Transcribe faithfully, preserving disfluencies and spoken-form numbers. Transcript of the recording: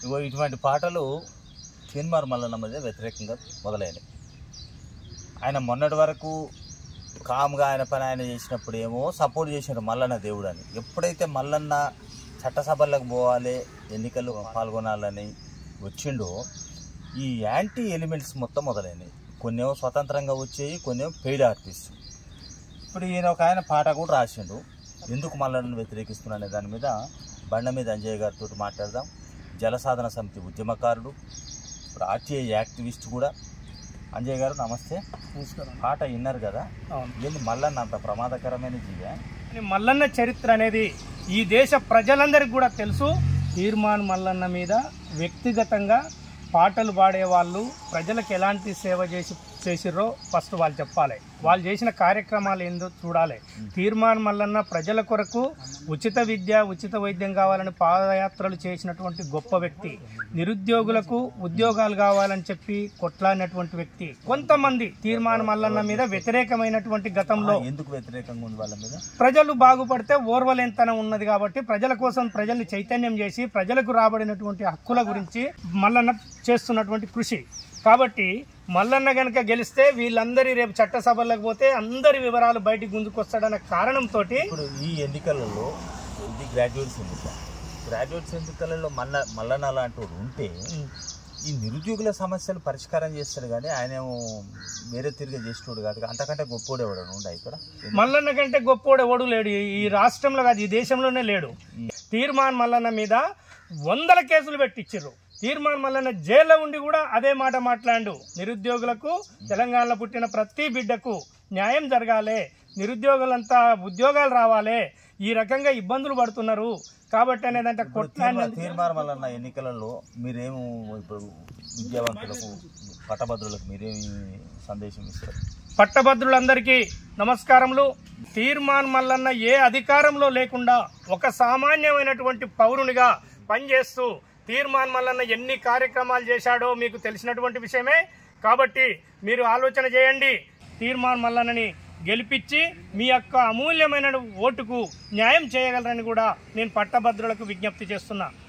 ఇటువంటి పాటలు తీన్మార్ మల్లన్న మీద వ్యతిరేకంగా మొదలైనవి. ఆయన మొన్నటి వరకు కామ్గా ఆయన పని ఆయన చేసినప్పుడు ఏమో సపోర్ట్ చేసినారు మల్లన్న దేవుడు అని. ఎప్పుడైతే మల్లన్న చట్టసభలకు పోవాలి, ఎన్నికల్లో పాల్గొనాలని వచ్చిండో ఈ యాంటీ ఎలిమెంట్స్ మొత్తం మొదలైనవి. కొన్నేమో స్వతంత్రంగా వచ్చాయి, కొన్నేమో పెయిడ్ ఆర్టిస్ట్. ఇప్పుడు ఈయన ఒక ఆయన పాట కూడా రాసిండు, ఎందుకు మల్లన్నను వ్యతిరేకిస్తున్నా అనే దాని మీద బండ మీద అంజయ్య గారితో మాట్లాడదాం. జలసాధన సమితి ఉద్యమకారుడు, ఇప్పుడు ఆర్టీఐ యాక్టివిస్ట్ కూడా. అంజయ్య గారు నమస్తే. నమస్కారం. పాట విన్నారు కదా, ఏంది మల్లన్న అంత ప్రమాదకరమైన జీవా? మల్లన్న చరిత్ర అనేది ఈ దేశ ప్రజలందరికీ కూడా తెలుసు. తీర్మాన్ మల్లన్న మీద వ్యక్తిగతంగా పాటలు పాడేవాళ్ళు ప్రజలకు ఎలాంటి సేవ చేసి చేసిర్రో ఫస్ట్ వాళ్ళు చెప్పాలి. వాళ్ళు చేసిన కార్యక్రమాలు ఏందో చూడాలి. తీర్మాన్ మల్లన్న ప్రజల కొరకు ఉచిత విద్య, ఉచిత వైద్యం కావాలని పాదయాత్రలు చేసినటువంటి గొప్ప వ్యక్తి. నిరుద్యోగులకు ఉద్యోగాలు కావాలని చెప్పి కొట్లాడినటువంటి వ్యక్తి. కొంతమంది తీర్మాన్ మల్లన్న మీద వ్యతిరేకమైనటువంటి గతంలో ఎందుకు వ్యతిరేకంగా ఉంది వాళ్ళ మీద? ప్రజలు బాగుపడితే ఓర్వలేంతనం ఉన్నది కాబట్టి ప్రజల కోసం ప్రజల్ని చైతన్యం చేసి ప్రజలకు రాబడినటువంటి హక్కుల గురించి మల్లన్న చేస్తున్నటువంటి కృషి. కాబట్టి మల్లన్న గనక గెలిస్తే వీళ్ళందరి రేపు చట్టసభలకు పోతే అందరి వివరాలు బయటికి గుంజుకొస్తాడన్న కారణంతో ఇప్పుడు ఈ ఎన్నికలలో ఇది గ్రాడ్యుయేట్స్ ఎన్నిక. గ్రాడ్యుయేట్స్ ఎన్నికలలో మల్ల మల్లన్న లాంటి ఉంటే ఈ నిరుద్యోగుల సమస్యలు పరిష్కారం చేస్తాడు, కానీ ఆయన వేరే తిరిగి చేసేటోడు కాదు. అంతకంటే గొప్పోడు ఎవడు ఉండే ఇక్కడ? మల్లన్న కంటే గొప్పోడు ఎవడు లేడు ఈ రాష్ట్రంలో కాదు, ఈ దేశంలోనే లేడు. తీర్మాన్ మల్లన్న మీద వందల కేసులు పెట్టించారు. తీర్మాన్ మల్లన్న జైల్లో ఉండి కూడా అదే మాట మాట్లాడు. నిరుద్యోగులకు, తెలంగాణలో పుట్టిన ప్రతి బిడ్డకు న్యాయం జరగాలి, నిరుద్యోగులంతా ఉద్యోగాలు రావాలి, ఈ రకంగా ఇబ్బందులు పడుతున్నారు కాబట్టి అనేదంటే కొట్లాడిన తీర్మాన్ మల్లన్న ఎన్నికలలో మీరేమో ఇప్పుడు విద్యావంతులకు, పట్టభద్రులకు మీరేమి సందేశం ఇస్తారు? పట్టభద్రులందరికీ నమస్కారములు. తీర్మాన్ మల్లన్న ఏ అధికారంలో లేకుండా ఒక సామాన్యమైనటువంటి పౌరునిగా పనిచేస్తూ తీర్మాన్ మల్లన్న ఎన్ని కార్యక్రమాలు చేశాడో మీకు తెలిసినటువంటి విషయమే. కాబట్టి మీరు ఆలోచన చేయండి, తీర్మాన్ మల్లన్నని గెలిపించి మీ యొక్క అమూల్యమైన ఓటుకు న్యాయం చేయగలరని కూడా నేను పట్టభద్రులకు విజ్ఞప్తి చేస్తున్నా.